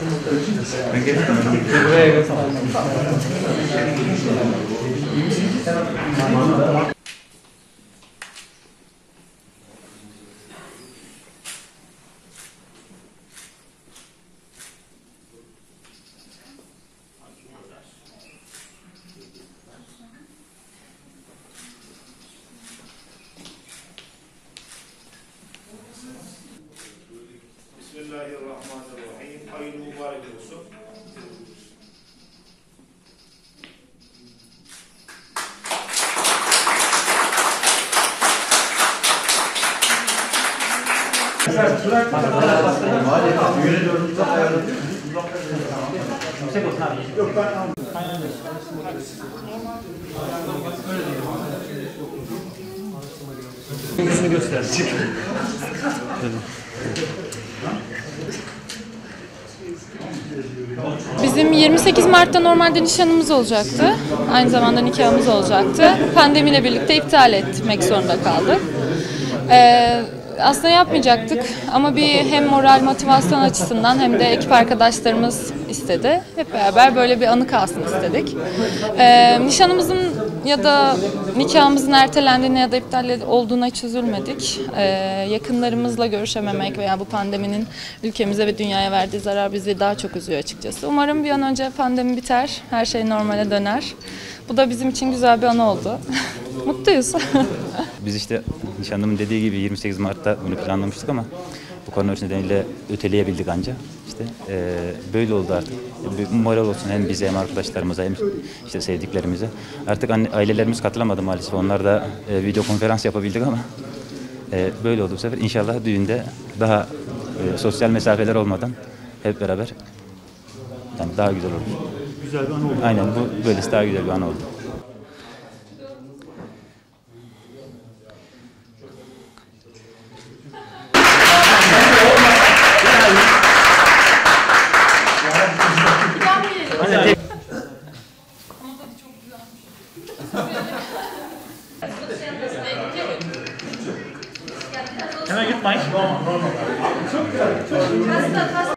Bismillahirrahmanirrahim. Hayırlı mübarek olsun. Yüzünü gösterecek. Bizim 28 Mart'ta normalde nişanımız olacaktı. Aynı zamanda nikahımız olacaktı. Pandemiyle birlikte iptal etmek zorunda kaldık. Aslında yapmayacaktık ama bir hem moral motivasyon açısından hem de ekip arkadaşlarımız istedi. Hep beraber böyle bir anı kalsın istedik. Nişanımızın ya da nikahımızın ertelendiğine ya da iptal olduğuna hiç üzülmedik. Yakınlarımızla görüşememek veya bu pandeminin ülkemize ve dünyaya verdiği zarar bizi daha çok üzüyor açıkçası. Umarım bir an önce pandemi biter, her şey normale döner. Bu da bizim için güzel bir anı oldu. Mutluyuz. Biz işte nişanlımın dediği gibi 28 Mart'ta bunu planlamıştık ama bu koronavirüs nedeniyle öteleyebildik anca. İşte böyle oldu artık. Bir moral olsun hem bize hem arkadaşlarımıza hem işte sevdiklerimize. Artık ailelerimiz katılamadı maalesef. Onlar da video konferans yapabildik ama böyle oldu bu sefer. İnşallah düğünde daha sosyal mesafeler olmadan hep beraber yani daha güzel olur. Güzel bir anı oldu. Aynen bu böylesi daha güzel bir an oldu. Hemen gitmeyin.